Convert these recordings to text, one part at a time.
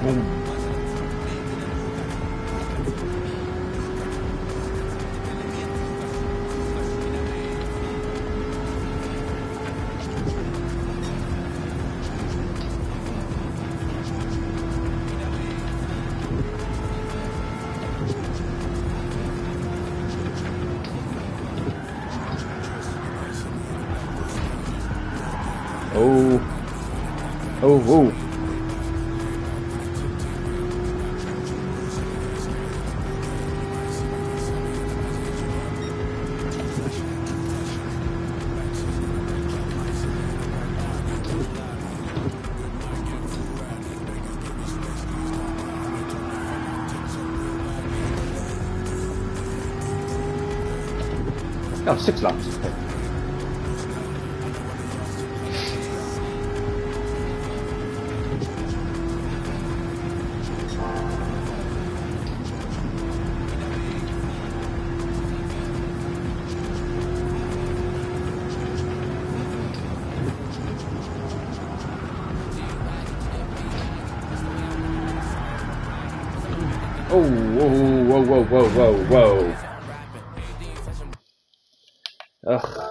Boom. Oh. Oh, 6 laps. Okay. Oh, whoa. Ugh.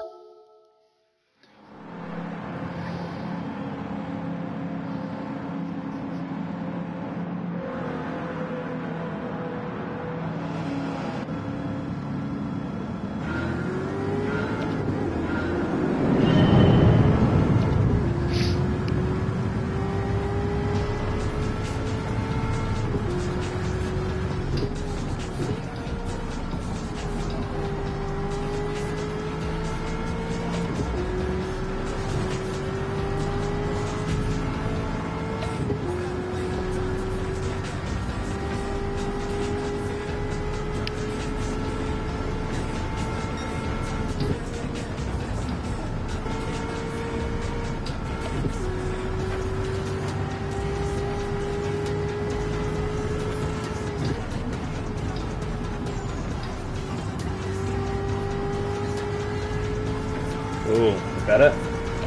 Oh, got it.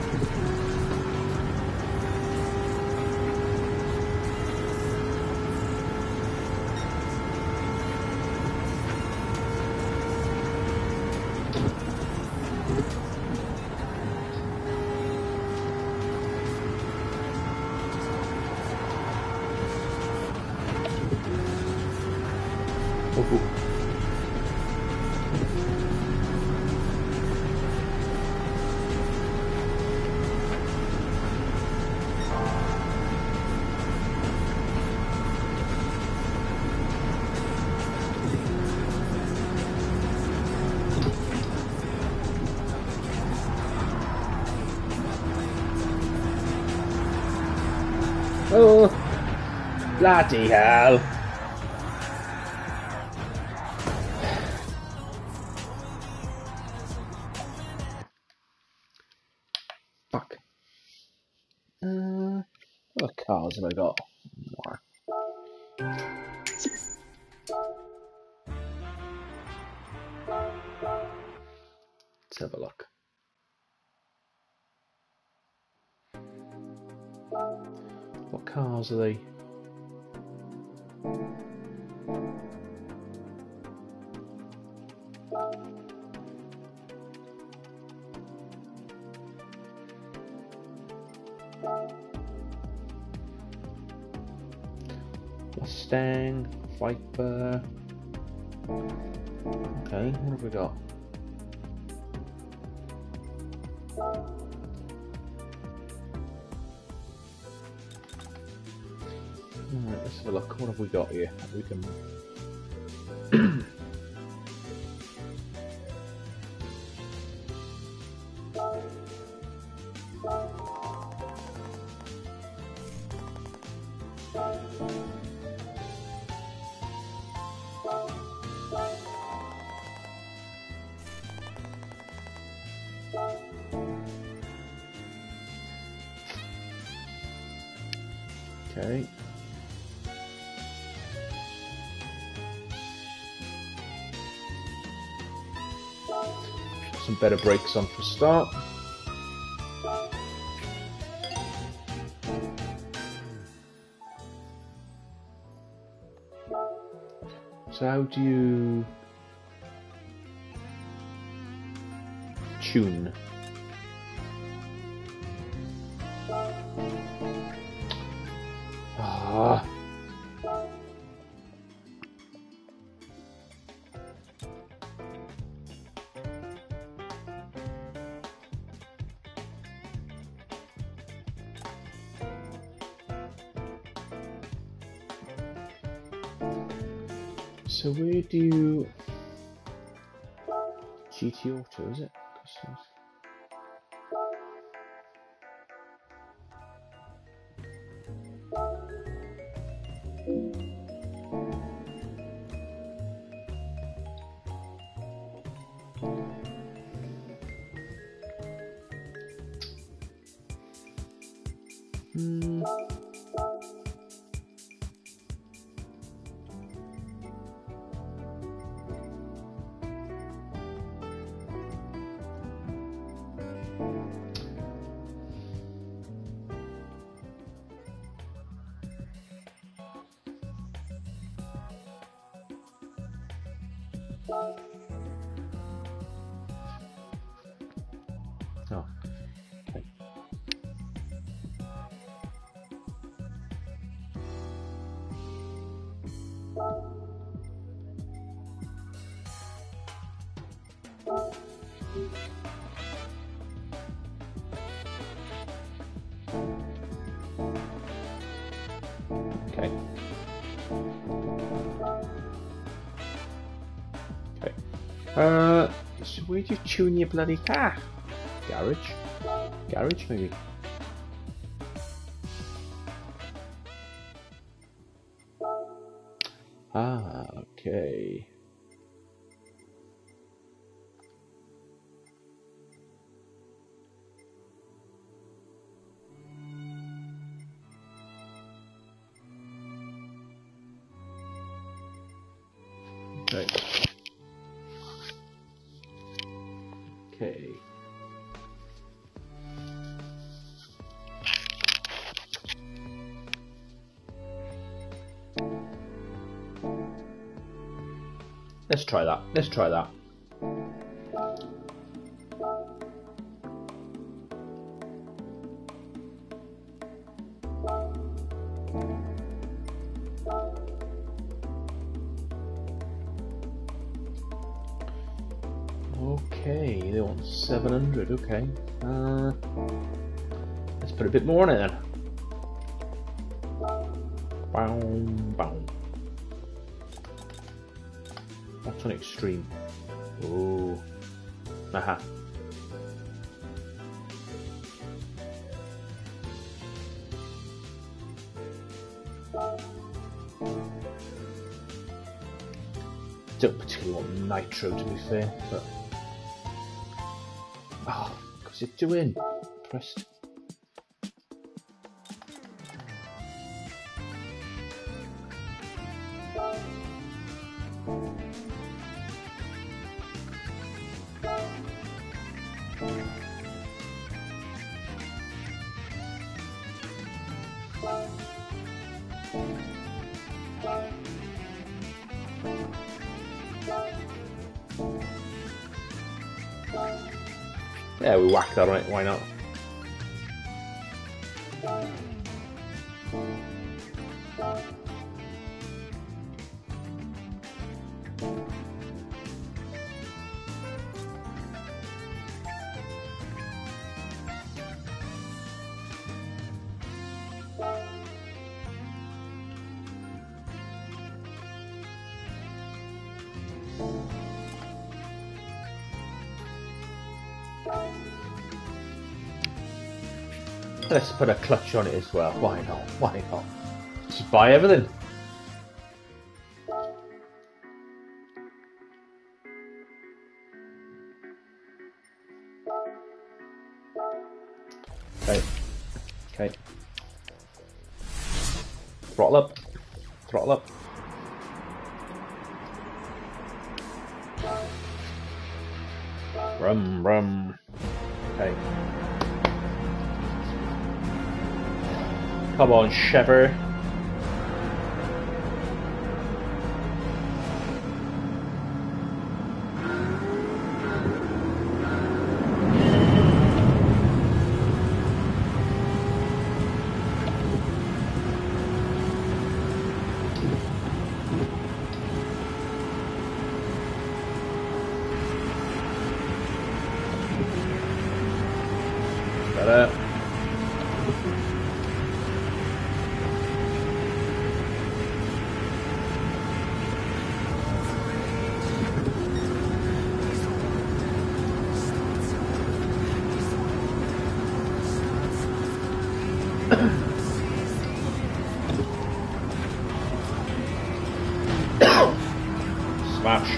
Oh, bloody hell. Fuck. What cars have I got? More. Let's have a look. What cars are they? Mustang, Viper. Okay, what have we got? Alright, let's have a look. What have we got here? We can. Okay. Some better brakes on for start. So how do you tune? Ah. So where do you GT Auto, is it? Customs. Oh, okay. Okay. Okay. So where do you tune your bloody car? Garage? Garage, maybe? Ah, okay. Okay. Okay. Let's try that. Let's try that. Okay, they want 700, okay. Let's put a bit more on it then. Bow, bow. What's on extreme? Oh. Aha. Don't particularly want nitro to be fair, but oh, what's it doing? Pressed. Yeah, we whack that on it, why not? Let's put a clutch on it as well. Why not? Why not? Just buy everything. Okay. Okay. Throttle up. Throttle up. Rum, rum. Okay. Come on, Chevy. Smash.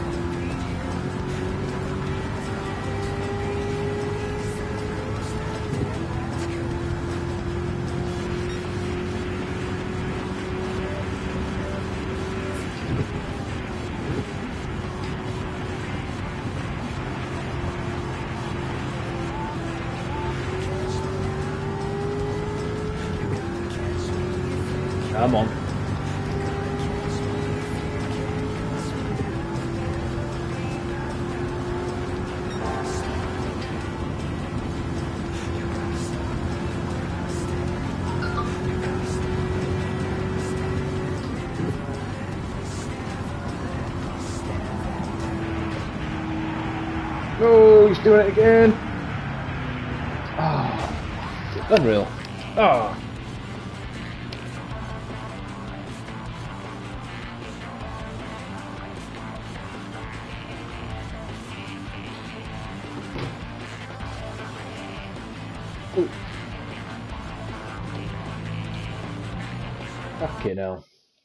Come on. Oh, he's doing it again. Ah, oh, unreal. Ah. Oh. Fucking hell.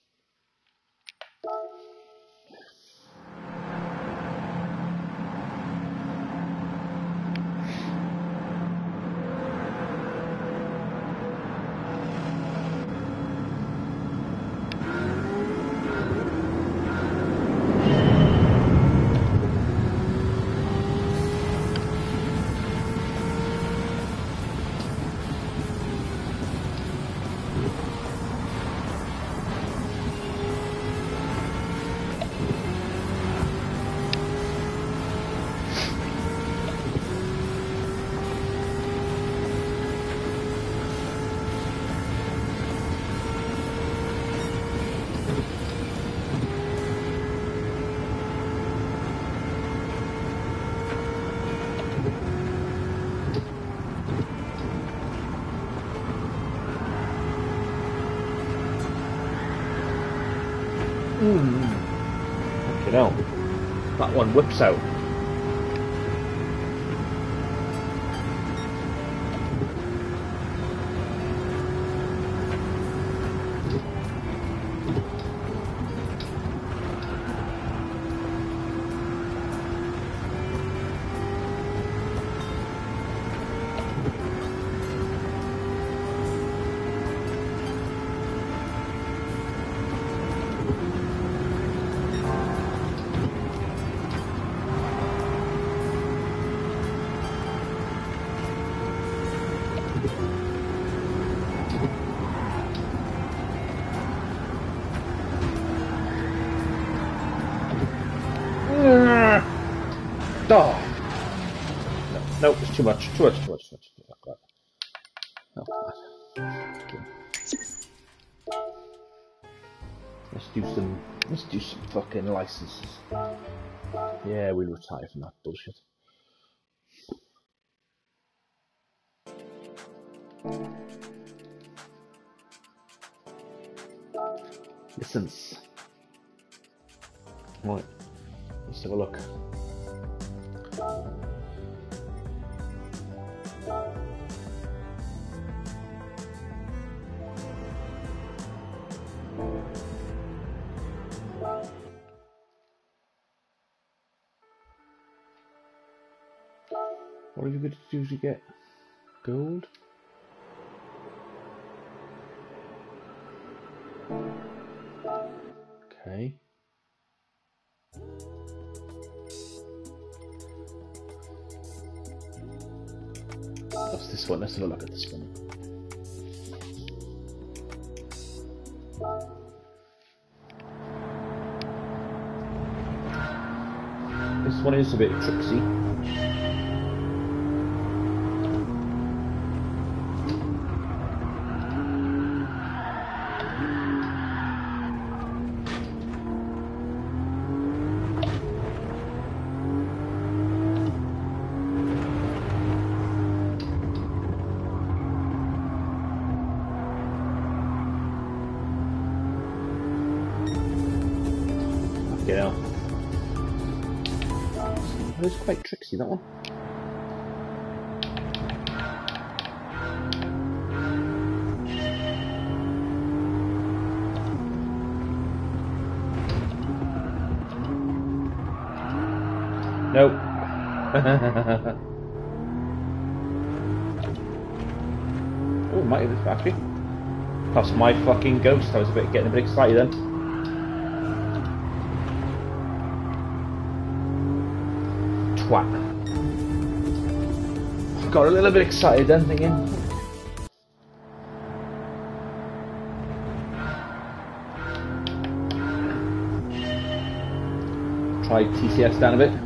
Fucking hell. That one whips out. Oh. No, it's too much. Too much. Oh, okay. Let's do some fucking licenses. Yeah, we'll retire from that bullshit. License. Right. Let's have a look. What are you going to do to get gold? Okay. What's this one? Let's have a look at this one. This one is a bit tricksy. Yeah. It was quite tricksy, that one. Nope. Oh, might have actually. That's my fucking ghost. I was getting a bit excited then. Twat. Got a little bit excited then, thinking. Try TCS down a bit.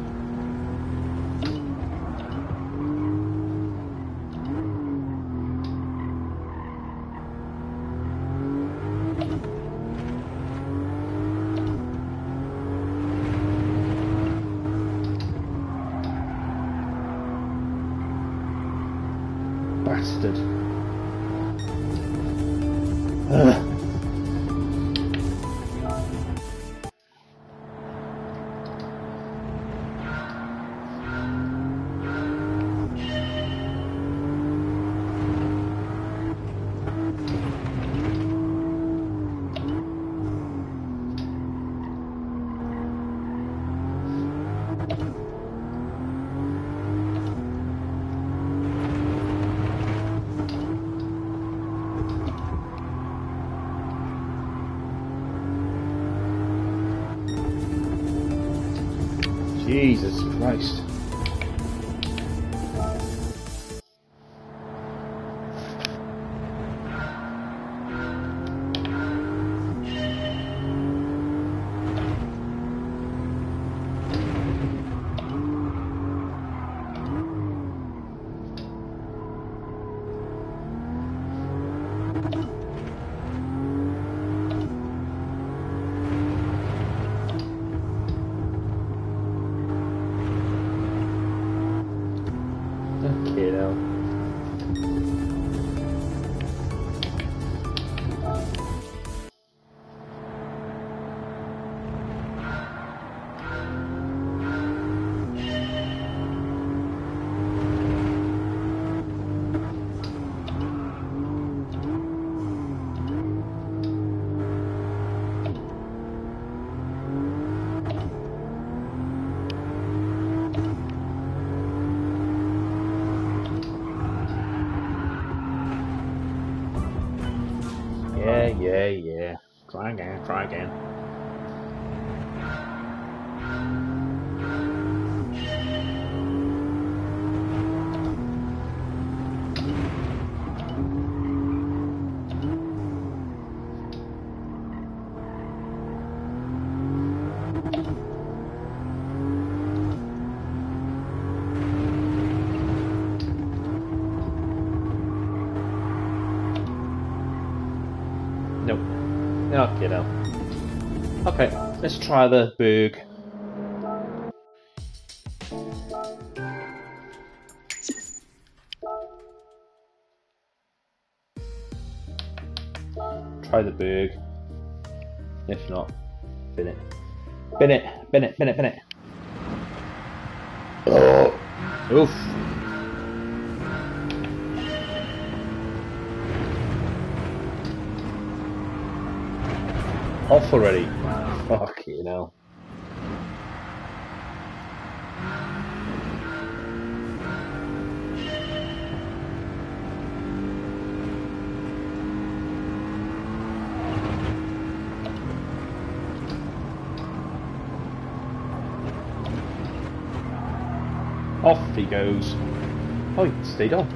Bastard. Ugh. Jesus Christ. Okay, now. Yeah. Try again. Nope. Okay, now. Okay, let's try the Berg. Try the Berg. If not, bin it. Bin it. Oh. Oof. Off already. Fuck you know. Off he goes. Oh, he stayed on.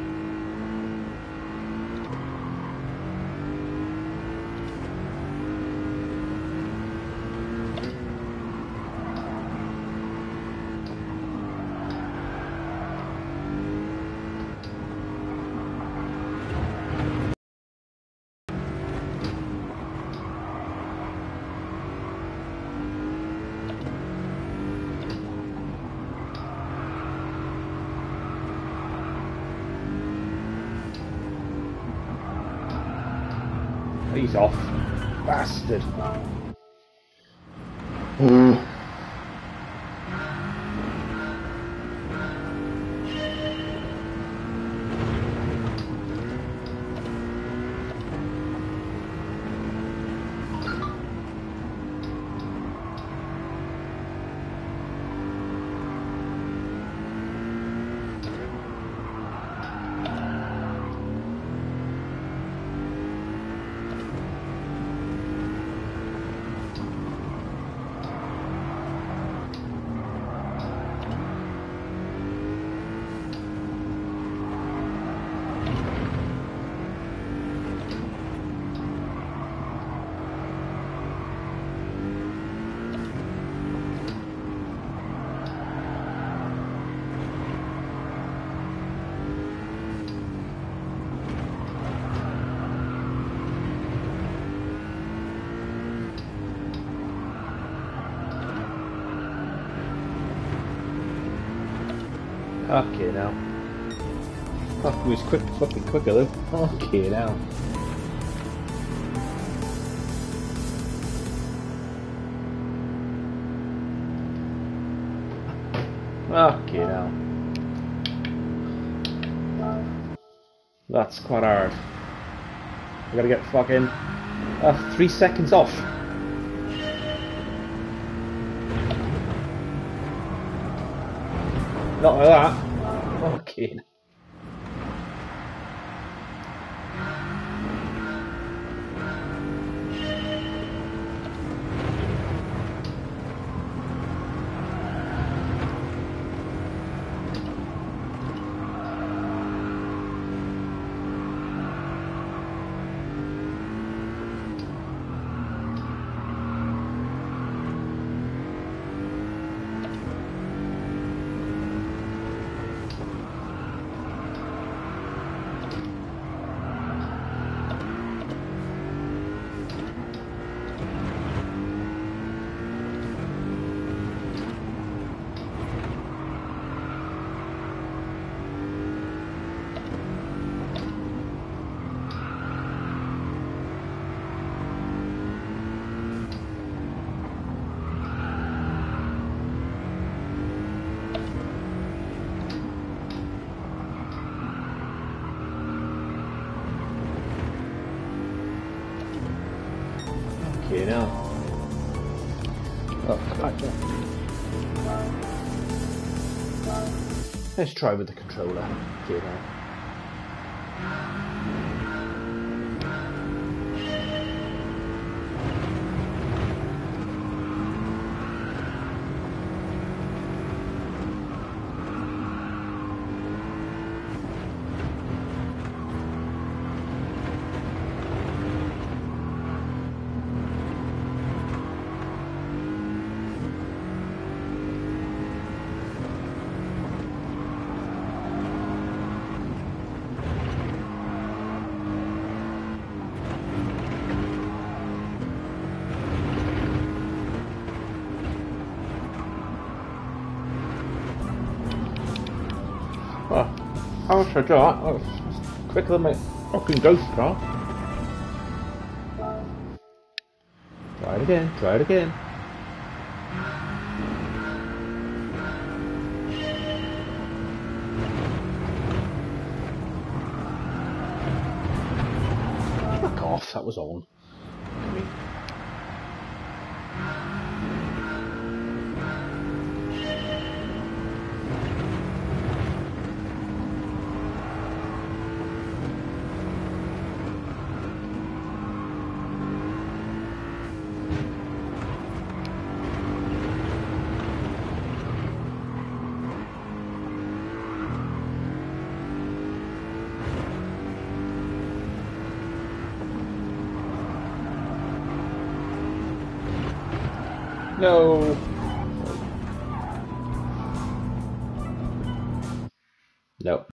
He's off. Bastard. Okay, now. That was fucking quicker though. Okay, now. Okay, now. That's quite hard. I gotta get fucking 3 seconds off. Not like that. Okay. Okay, now. Oh, gotcha. Let's try with the controller. Okay, now. Oh, how should I do that? Oh, it's quicker than my fucking ghost car. Try it again, try it again. Fuck off, that was on. No. No.